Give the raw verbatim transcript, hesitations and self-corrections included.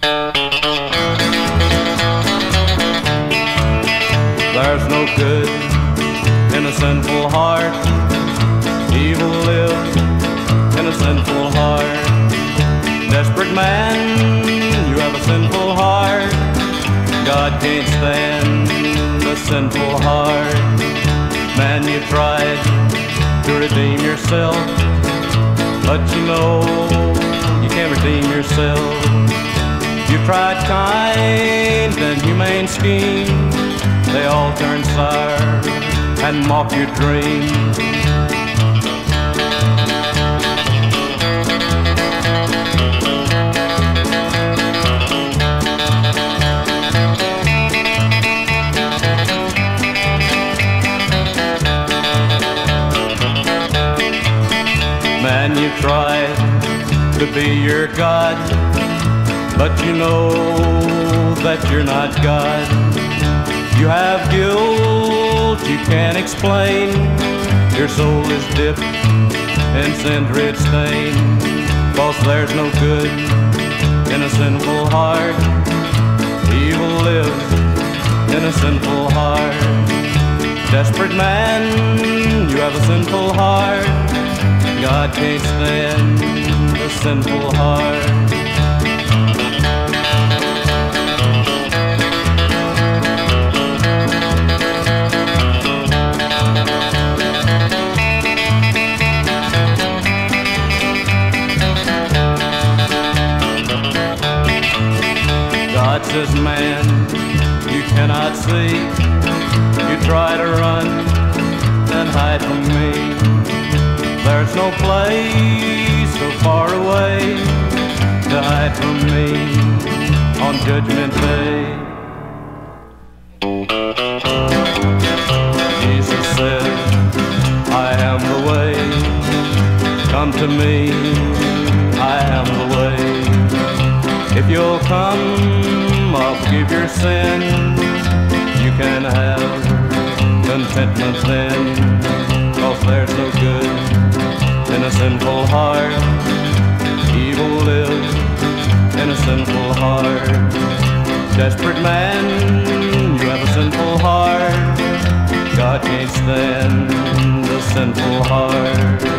There's no good in a sinful heart. Evil lives in a sinful heart. Desperate man, you have a sinful heart. God can't stand a sinful heart. Man, you tried to redeem yourself, but you know you can't redeem yourself. You tried kind and humane schemes, they all turn sour and mock your dreams. Man, you tried to be your God, but you know that you're not God. You have guilt you can't explain. Your soul is dipped in sin's red stain. 'Cause there's no good in a sinful heart. Evil lives in a sinful heart. Desperate man, you have a sinful heart. God can't stand a sinful heart. God says, man, you cannot see. You try to run and hide from me. There's no place so far away to hide from me on Judgment Day. Jesus said, I am the way. Come to me, I am the way. If you'll come, I'll forgive your sin. You can have contentment then. 'Cause there's no good in a sinful heart. Evil lives in a sinful heart. Desperate man, you have a sinful heart. God can't stand a sinful heart.